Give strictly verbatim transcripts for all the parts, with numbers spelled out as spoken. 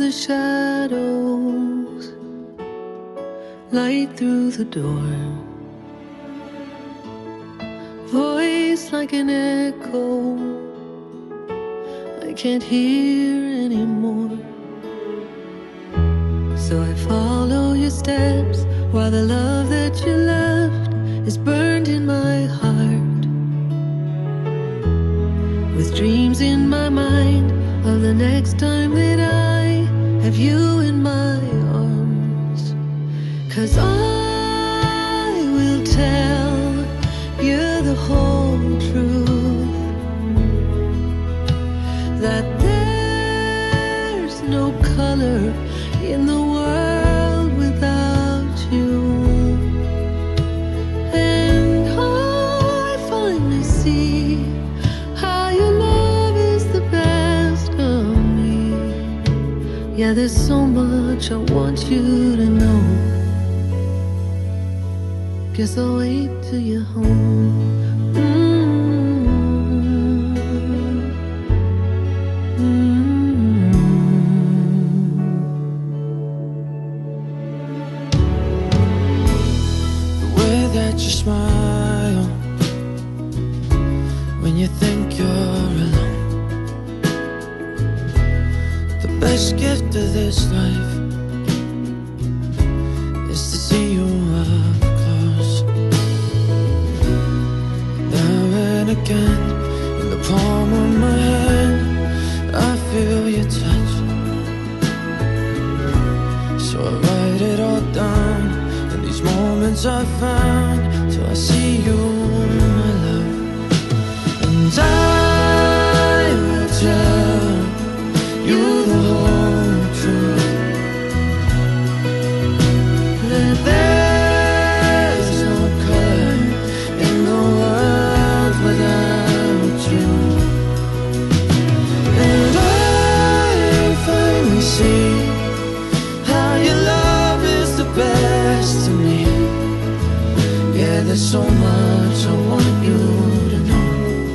the shadows, light through the door, voice like an echo I can't hear anymore. So I follow your steps while the love that you left is burned in my heart, with dreams in my mind of the next time that I have you in my arms. 'Cause I will tell you the whole truth, that there's no color in the world without you. And I finally see how your love is the best of me. Yeah, there's so much I want you to know. Guess I'll wait till you're home. That you smile when you think you're alone. The best gift of this life is to see you up close. Now and again, in the palm of my hand, I feel your touch. So I write it all down, these moments I found, till I see you, my love. And I will tell you the whole truth, that there's no color in the world without you. And I finally see how your love is the best to me. Yeah, there's so much I want you to know.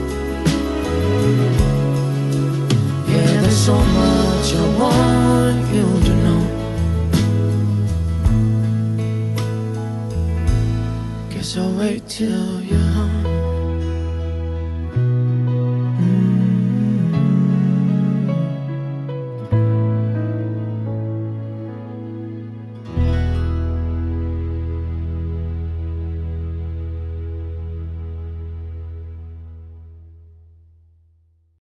Yeah, there's so much I want you to know. Guess I'll wait till you're home.